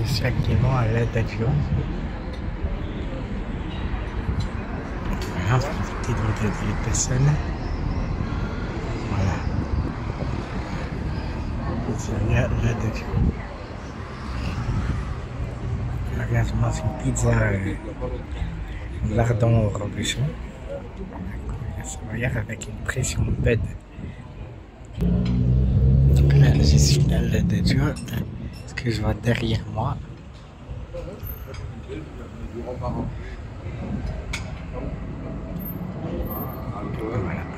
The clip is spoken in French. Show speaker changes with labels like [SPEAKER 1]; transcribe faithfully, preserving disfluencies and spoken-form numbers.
[SPEAKER 1] je suis actuellement à l'aide d'avion. Voilà, pour éviter de regarder les personnes. Voilà. C'est là, l'aide d'avion. Regarde, je mange une pizza euh, lardon au cornichon. Regarde, avec une pression bed. Là, je suis à l'aide d'avion. Ce que je vois derrière moi. Voilà.